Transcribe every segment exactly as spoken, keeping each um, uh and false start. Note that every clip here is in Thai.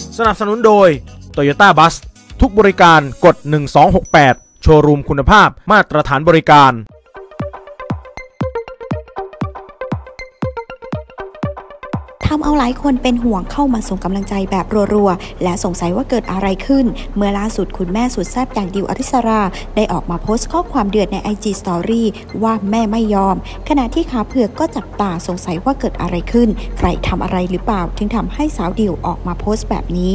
สนับสนุนโดย Toyota Bus ทุกบริการกดหนึ่งสองหกแปดโชว์รูมคุณภาพมาตรฐานบริการทำเอาหลายคนเป็นห่วงเข้ามาส่งกำลังใจแบบรัวๆและสงสัยว่าเกิดอะไรขึ้นเมื่อล่าสุดคุณแม่สุดแซ่บอย่างดิวอริสราได้ออกมาโพสต์ข้อความเดือดใน ไอ จี Story ว่าแม่ไม่ยอมขณะที่ขาเผือกก็จับตาสงสัยว่าเกิดอะไรขึ้นใครทำอะไรหรือเปล่าถึงทำให้สาวดิวออกมาโพสต์แบบนี้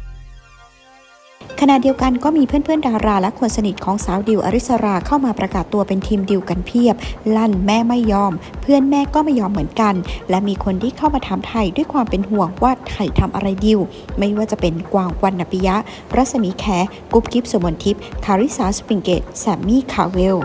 ขณะเดียวกันก็มีเพื่อนๆดาราและคนสนิทของสาวดิวอริสราเข้ามาประกาศตัวเป็นทีมดิวกันเพียบลั่นแม่ไม่ยอมเพื่อนแม่ก็ไม่ยอมเหมือนกันและมีคนที่เข้ามาถามไทยด้วยความเป็นห่วงว่าไทยทำอะไรดิวไม่ว่าจะเป็นกวางวรรณปิยะรัศมีแขกุ๊บกิ๊บสุมนทิพย์คาริสาสปริงเกตแซมมี่คาเวล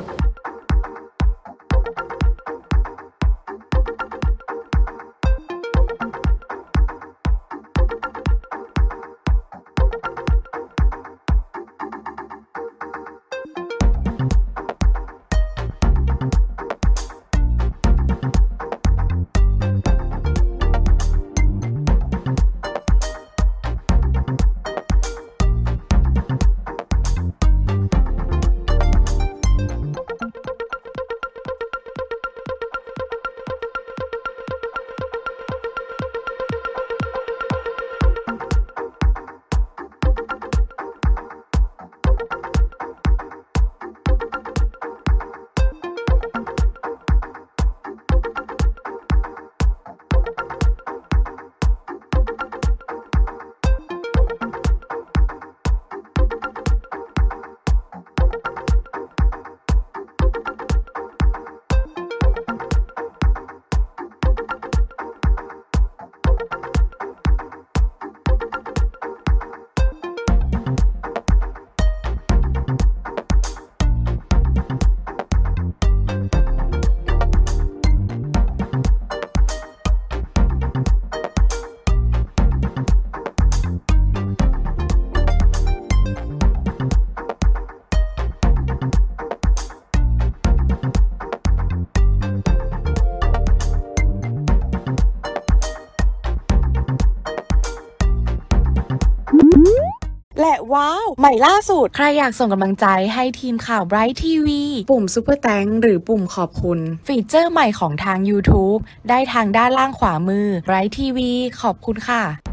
และว้าวใหม่ล่าสุดใครอยากส่งกำลังใจให้ทีมข่าว Bright ที วี ปุ่ม Super Thanks หรือปุ่มขอบคุณฟีเจอร์ใหม่ของทาง YouTube ได้ทางด้านล่างขวามือ Bright ที วี ขอบคุณค่ะ